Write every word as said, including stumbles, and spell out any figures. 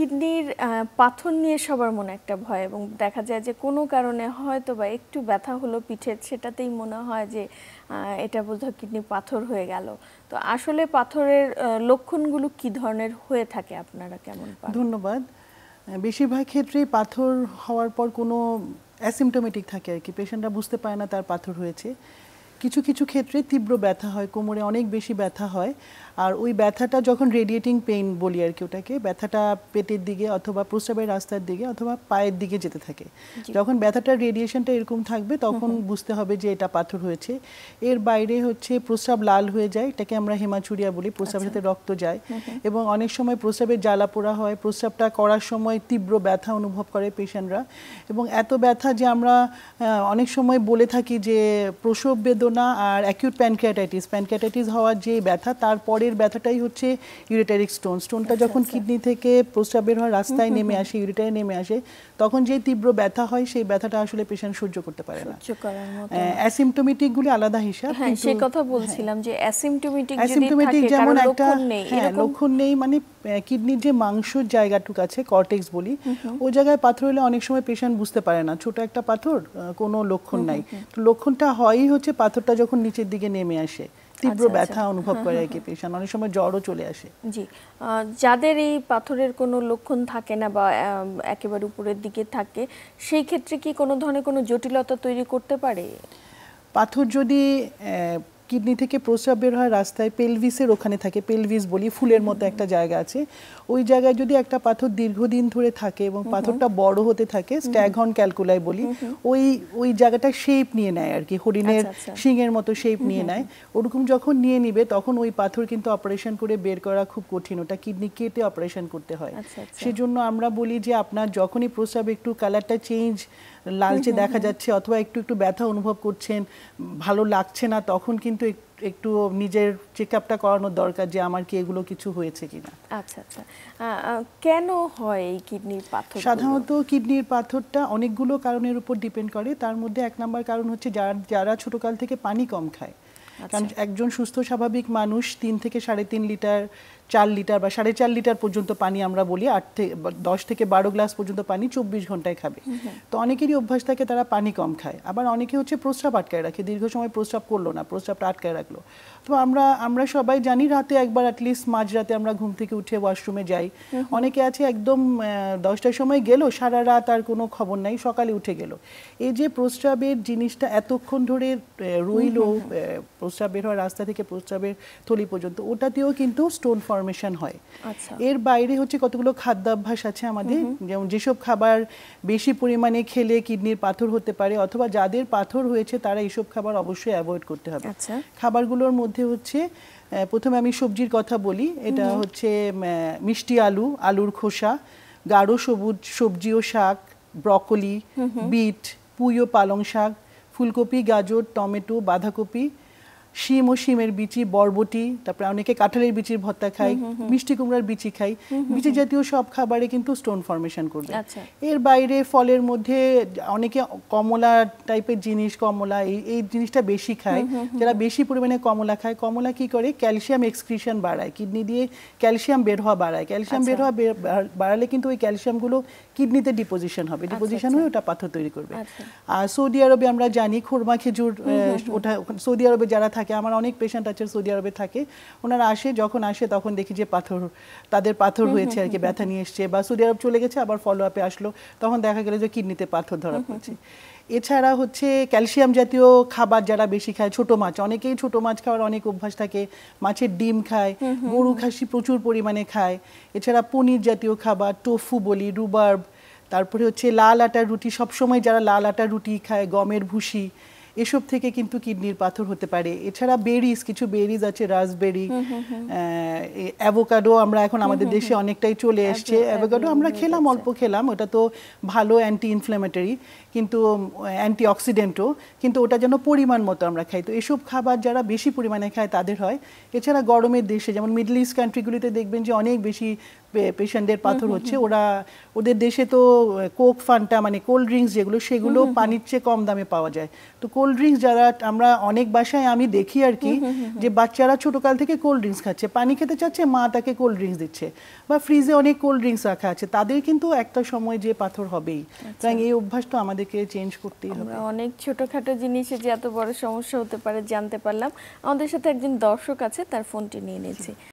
কিডনির পাথর নিয়ে সবার মনে একটা ভয়, এবং দেখা যায় যে কোনো কারণে হয়তো বা একটু ব্যথা হলো পিঠে, সেটাতেই মনে হয় যে এটা বোধহয় কিডনি পাথর হয়ে গেল। তো আসলে পাথরের লক্ষণগুলো কি ধরনের হয়ে থাকে, আপনারা কেমন পান? ধন্যবাদ। বেশিরভাগ ক্ষেত্রেই পাথর হওয়ার পর কোনো অ্যাসিমটোমেটিক থাকে আর কি, পেশেন্টরা বুঝতে পারে না তার পাথর হয়েছে। কিছু কিছু ক্ষেত্রে তীব্র ব্যথা হয়, কোমরে অনেক বেশি ব্যথা হয়, আর ওই ব্যথাটা যখন রেডিয়েটিং পেইন বলি আর কি ওটাকে, ব্যথাটা পেটের দিকে অথবা প্রস্রাবের রাস্তার দিকে অথবা পায়ের দিকে যেতে থাকে। যখন ব্যথাটার রেডিয়েশনটা এরকম থাকবে তখন বুঝতে হবে যে এটা পাথর হয়েছে। এর বাইরে হচ্ছে প্রস্রাব লাল হয়ে যায়, এটাকে আমরা হেমাচুরিয়া বলি, প্রস্রাবের সাথে রক্ত যায়, এবং অনেক সময় প্রস্রাবের জ্বালা পোড়া হয়, প্রস্রাবটা করার সময় তীব্র ব্যথা অনুভব করে পেশেন্টরা, এবং এত ব্যথা যে আমরা অনেক সময় বলে থাকি যে প্রসব বেদনা আর অ্যাকিউট প্যানক্রিয়াটাইটিস, প্যানক্রিয়াটাইটিস হওয়ার যে ব্যথা তারপর এর ব্যথাটাই হচ্ছে ইউরেটারিক স্টোন। স্টোনটা যখন কিডনি থেকে প্রস্রাবের হওয়ার রাস্তায় নেমে আসে, ইউরেটারে নেমে আসে, তখন যে তীব্র ব্যথা হয় সেই ব্যথাটা আসলে পেশেন্ট সহ্য করতে পারে না। অ্যাসিমটোমেটিক গুলি আলাদা হিসাব। হ্যাঁ, সেই কথা বলছিলাম যে অ্যাসিমটোমেটিক যদি থাকে, যেমন একটা লক্ষণ নেই, মানে কিডনির যে মাংসের জায়গাটুকু আছে, কর্টেক্স বলি, ওই জায়গায় পাথর হলে অনেক সময় পেশেন্ট বুঝতে পারে না ছোট একটা পাথর, কোনো লক্ষণ নাই। তো লক্ষণটা হয়ই হচ্ছে পাথরটা যখন নিচের দিকে নেমে আসে, তীব্র ব্যথা অনুভব করে আর কি পেশেন্ট, অনেক সময় জ্বরও চলে আসে। জি, যাদের এই পাথরের কোনো লক্ষণ থাকে না বা একেবারে উপরের দিকে থাকে, সেই ক্ষেত্রে কি কোনো ধরনের কোনো জটিলতা তৈরি করতে পারে? পাথর যদি কিডনি থেকে প্রস্রাব বের হয় রাস্তায় পেলভিসের ওখানে থাকে, পেলভিস বলি, ফুলের মতো একটা জায়গা আছে, ওই জায়গায় যদি একটা পাথর দীর্ঘদিন ধরে থাকে এবং পাথরটা বড় হতে থাকে, স্ট্যাগহন ক্যালকুলাই বলি, ওই ওই জায়গাটা শেপ নিয়ে নেয় আর কি, হরিণের শিংয়ের মতো শেপ নিয়ে নেয়। ওরকম যখন নিয়ে নিবে তখন ওই পাথর কিন্তু অপারেশন করে বের করা খুব কঠিন, ওটা কিডনি কেটে অপারেশন করতে হয়। সেজন্য আমরা বলি যে আপনার যখনই প্রস্রাব একটু কালারটা চেঞ্জ, লালচে দেখা যাচ্ছে অথবা একটু একটু ব্যথা অনুভব করছেন, ভালো লাগছে না, তখন কিন্তু একটু নিজের চেকআপটা করানোর দরকার যে আমার কি এগুলো কিছু হয়েছে কিনা। আচ্ছা আচ্ছা, কেন হয় এই কিডনির পাথর? সাধারণত কিডনির পাথরটা অনেকগুলো কারণের উপর ডিপেন্ড করে, তার মধ্যে এক নম্বর কারণ হচ্ছে যারা যারা ছোটকাল থেকে পানি কম খায়। কারণ একজন সুস্থ স্বাভাবিক মানুষ তিন থেকে সাড়ে তিন লিটার, চার লিটার বা সাড়ে চার লিটার পর্যন্ত পানি আমরা বলি, আট থেকে দশ থেকে বারো গ্লাস পর্যন্ত পানি চব্বিশ ঘন্টায় খাবে। তো অনেকেরই অভ্যাস থাকে তারা পানি কম খায়, আবার অনেকে হচ্ছে প্রস্রাব আটকায় রাখে, দীর্ঘ সময় প্রস্রাব করলো না, প্রস্রাবটা আটকায় রাখলো। তো আমরা আমরা সবাই জানি রাতে একবার অ্যাটলিস্ট মাঝরাতে আমরা ঘুম থেকে উঠে ওয়াশরুমে যাই। অনেকে আছে একদম দশটার সময় গেল, সারা রাত আর কোনো খবর নাই, সকালে উঠে গেল। এই যে প্রস্রাবের জিনিসটা এতক্ষণ ধরে রইল, প্রস্রাব বের হওয়ার রাস্তা থেকে প্রস্রাবের থলি পর্যন্ত, ওটাতেও কিন্তু স্টোন ফর্মেশন হয়। এর বাইরে হচ্ছে কতগুলো খাদ্যাভ্যাস আছে আমাদের, যেমন যেসব খাবার বেশি পরিমাণে খেলে কিডনির পাথর হতে পারে, অথবা যাদের পাথর হয়েছে তারা এইসব খাবার অবশ্যই অ্যাভয়েড করতে হবে। খাবারগুলোর মধ্যে হচ্ছে, প্রথমে আমি সবজির কথা বলি, এটা হচ্ছে মিষ্টি আলু, আলুর খোসা, গাঢ় সবুজ সবজি ও শাক, ব্রকলি, বিট, পুঁই ও পালং শাক, ফুলকপি, গাজর, টমেটো, বাঁধাকপি, শিম ও শিমের বিচি, বরবটি, তারপরে অনেকে কাঁঠালের বিচির ভর্তা খাই, মিষ্টি কুমড়ার বিচি খাই। বিচি জাতীয় সব খাবারে কিন্তু স্টোন ফর্মেশন করবে। এর বাইরে ফলের মধ্যে অনেকে কমলা টাইপের জিনিস, কমলা এই এই জিনিসটা বেশি খায়, যারা বেশি পরিমাণে কমলা খায়, কমলা কি করে ক্যালসিয়াম এক্সক্রিশন বাড়ায়, কিডনি দিয়ে ক্যালসিয়াম বের হওয়া বাড়ায়। ক্যালসিয়াম বের হওয়া বাড়ালে কিন্তু ওই ক্যালসিয়ামগুলো কিডনিতে ডিপোজিশন হবে, ডিপোজিশন হয়ে ওটা পাথর তৈরি করবে। আর সৌদি আরবে আমরা জানি খুরমা খেজুর, ওটা সৌদি আরবে যারা থাকে, আমার অনেক পেশেন্ট আছে সৌদি আরবে থাকে, ওনারা আসে, যখন আসে তখন দেখি যে পাথর, তাদের পাথর হয়েছে আর কি, ব্যথা নিয়ে এসছে, বা সৌদি আরব চলে গেছে আবার ফলো আপে আসলো, তখন দেখা গেল যে কিডনিতে পাথর ধরা পড়ছে। এছাড়া হচ্ছে ক্যালসিয়াম জাতীয় খাবার যারা বেশি খায়, ছোট মাছ, অনেকেই ছোট মাছ খাওয়ার অনেক অভ্যাস থাকে, মাছের ডিম খায়, গরু খাসি প্রচুর পরিমাণে খায়। এছাড়া পনির জাতীয় খাবার, টোফু বলি, রুবার্ব, তারপরে হচ্ছে লাল আটার রুটি, সবসময় যারা লাল আটার রুটি খায়, গমের ভুসি, এসব থেকে কিন্তু কিডনির পাথর হতে পারে। এছাড়া বেরিজ, কিছু বেরিজ আছে, রাসবেরি, অ্যাভোকাডো, আমরা এখন আমাদের দেশে অনেকটাই চলে এসছে, অ্যাভোকাডো আমরা খেলাম, অল্প খেলাম, ওটা তো ভালো অ্যান্টি ইনফ্ল্যামেটরি, কিন্তু অ্যান্টি অক্সিডেন্টও, কিন্তু ওটা যেন পরিমাণ মতো আমরা খাই। তো এসব খাবার যারা বেশি পরিমাণে খায় তাদের হয়। এছাড়া গরমের দেশে যেমন মিডল ইস্ট কান্ট্রিগুলিতে দেখবেন যে অনেক বেশি পেশেন্টদের পাথর হচ্ছে, ওরা ওদের দেশে তো কোক ফান্টা মানে কোল্ড ড্রিঙ্কস যেগুলো সেগুলো পানির চেয়ে কম দামে পাওয়া যায়। তো কোল্ড ড্রিঙ্কস যারা আমরা অনেক বাসায় আমি দেখি আর কি, যে বাচ্চারা ছোটকাল থেকে কোল্ড ড্রিঙ্কস খাচ্ছে, পানি খেতে চাচ্ছে, মা তাকে কোল্ড ড্রিঙ্কস দিচ্ছে, বা ফ্রিজে অনেক কোল্ড ড্রিঙ্কস রাখা আছে, তাদের কিন্তু একটা সময় যে পাথর হবেই। সুতরাং এই অভ্যাসটা আমাদেরকে চেঞ্জ করতেই হবে। আমরা অনেক ছোটখাটো জিনিসে যে এত বড় সমস্যা হতে পারে জানতে পারলাম। আমাদের সাথে একজন দর্শক আছে, তার ফোনটি নিয়ে নিয়েছি।